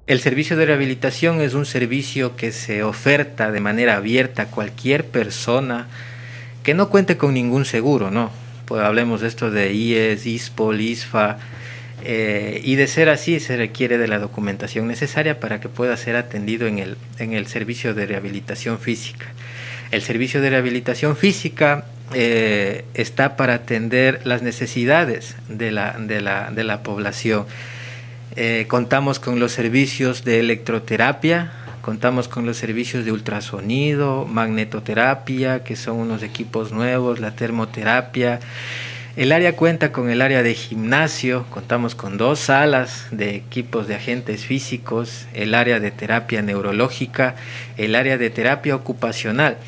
El servicio de rehabilitación es un servicio que se oferta de manera abierta a cualquier persona que no cuente con ningún seguro, ¿no? Pues hablemos de esto de IES, ISPOL, ISFA, y de ser así se requiere de la documentación necesaria para que pueda ser atendido en el servicio de rehabilitación física. El servicio de rehabilitación física está para atender las necesidades de la población. Contamos con los servicios de electroterapia, contamos con los servicios de ultrasonido, magnetoterapia, que son unos equipos nuevos, la termoterapia. El área cuenta con el área de gimnasio, contamos con 2 salas de equipos de agentes físicos, el área de terapia neurológica, el área de terapia ocupacional,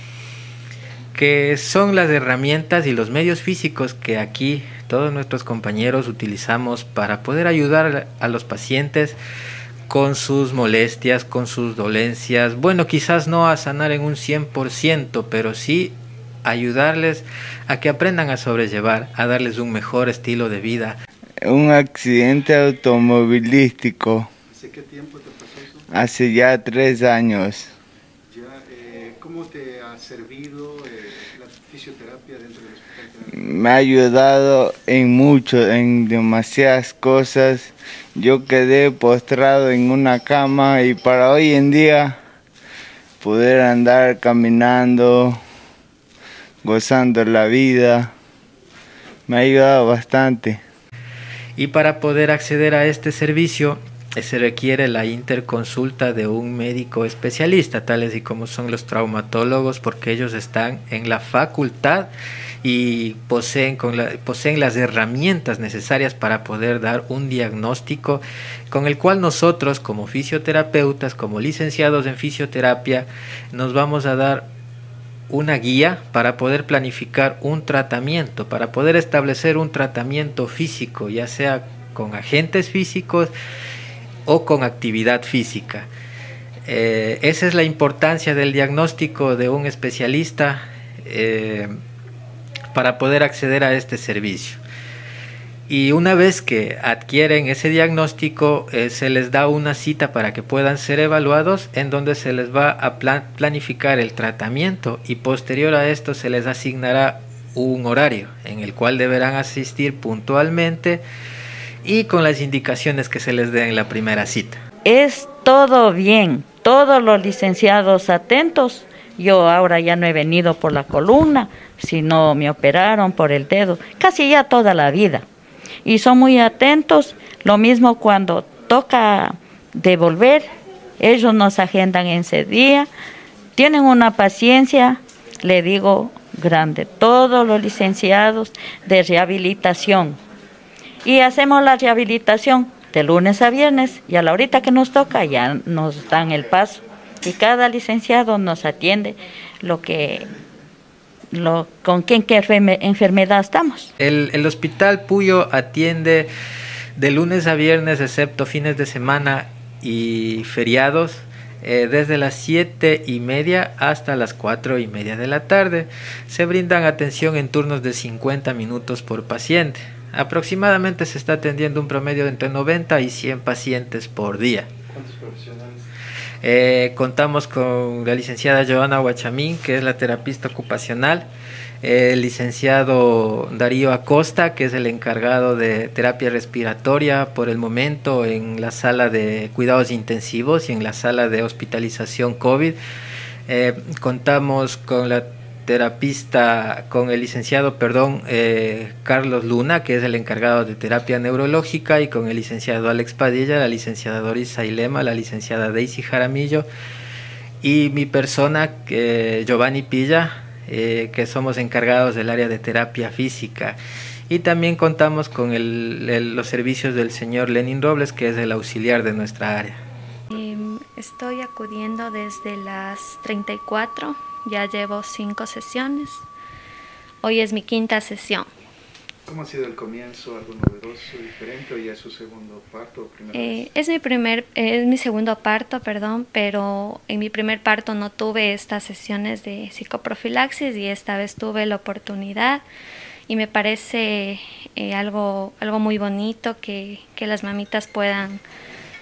que son las herramientas y los medios físicos que aquí todos nuestros compañeros utilizamos para poder ayudar a los pacientes con sus molestias, con sus dolencias. Bueno, quizás no a sanar en un 100%, pero sí ayudarles a que aprendan a sobrellevar, a darles un mejor estilo de vida. Un accidente automovilístico. ¿Hace qué tiempo te pasó eso? Hace ya 3 años. ¿Cómo te ha servido la fisioterapia dentro del hospital? Me ha ayudado en demasiadas cosas. Yo quedé postrado en una cama y para hoy en día poder andar caminando, gozando la vida, me ha ayudado bastante. Y para poder acceder a este servicio se requiere la interconsulta de un médico especialista, tales y como son los traumatólogos, porque ellos están en la facultad y poseen las herramientas necesarias para poder dar un diagnóstico con el cual nosotros como fisioterapeutas, como licenciados en fisioterapia, nos vamos a dar una guía para poder planificar un tratamiento, para poder establecer un tratamiento físico, ya sea con agentes físicos o con actividad física. Esa es la importancia del diagnóstico de un especialista para poder acceder a este servicio. Y una vez que adquieren ese diagnóstico, se les da una cita para que puedan ser evaluados, en donde se les va a planificar el tratamiento y posterior a esto se les asignará un horario en el cual deberán asistir puntualmente y con las indicaciones que se les dé en la primera cita. Es todo bien, todos los licenciados atentos. Yo ahora ya no he venido por la columna, sino me operaron por el dedo, casi ya toda la vida. Y son muy atentos, lo mismo cuando toca devolver, ellos nos agendan en ese día, tienen una paciencia, le digo, grande, todos los licenciados de rehabilitación. Y hacemos la rehabilitación de lunes a viernes y a la horita que nos toca ya nos dan el paso. Y cada licenciado nos atiende con qué enfermedad estamos. El Hospital Puyo atiende de lunes a viernes, excepto fines de semana y feriados, desde las 7:30 hasta las 4:30 de la tarde. Se brindan atención en turnos de 50 minutos por paciente. Aproximadamente se está atendiendo un promedio de entre 90 y 100 pacientes por día. ¿Cuántos profesionales? Contamos con la licenciada Joana Huachamín, que es la terapista ocupacional, el licenciado Darío Acosta, que es el encargado de terapia respiratoria por el momento en la sala de cuidados intensivos y en la sala de hospitalización COVID. Contamos con el licenciado Carlos Luna, que es el encargado de terapia neurológica, y con el licenciado Alex Padilla, la licenciada Doris Sailema, la licenciada Daisy Jaramillo y mi persona, Giovanni Pilla, que somos encargados del área de terapia física. Y también contamos con los servicios del señor Lenin Robles, que es el auxiliar de nuestra área. Estoy acudiendo desde las 34. Ya llevo 5 sesiones. Hoy es mi 5ª sesión. ¿Cómo ha sido el comienzo? ¿Algo novedoso, diferente o ya es su segundo parto o primera vez? Es mi segundo parto, perdón, pero en mi primer parto no tuve estas sesiones de psicoprofilaxis y esta vez tuve la oportunidad y me parece algo muy bonito que las mamitas puedan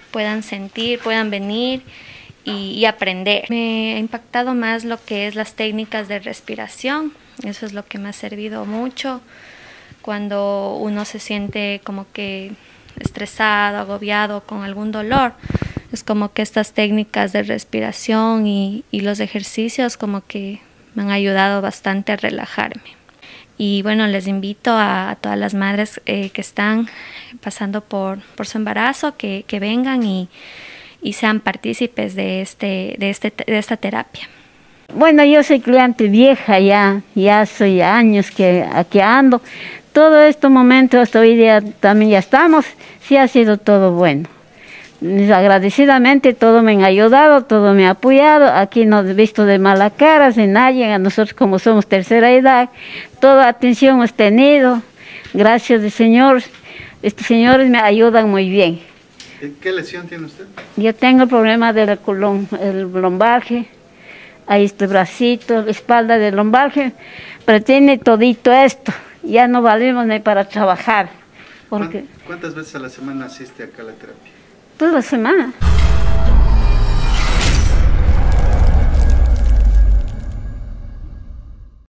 puedan sentir, puedan venir y aprender. Me ha impactado más lo que es las técnicas de respiración, eso es lo que me ha servido mucho cuando uno se siente como que estresado, agobiado, con algún dolor. Es como que estas técnicas de respiración y los ejercicios como que me han ayudado bastante a relajarme. Y bueno, les invito a todas las madres que están pasando por su embarazo que vengan y sean partícipes de esta terapia. Bueno, yo soy cliente vieja ya soy años que aquí ando. Todo este momento hasta hoy día también ya estamos, sí ha sido todo bueno. Agradecidamente todo me han ayudado, todo me ha apoyado, aquí no he visto de mala cara, de nadie, a nosotros como somos tercera edad, toda atención hemos tenido, gracias al Señor, estos señores me ayudan muy bien. ¿Qué lesión tiene usted? Yo tengo el problema del el lumbarje, ahí está el bracito, la espalda del lumbarje, pero tiene todito esto, ya no valimos ni para trabajar. Porque ¿Cuántas veces a la semana asiste acá a la terapia? toda la semana.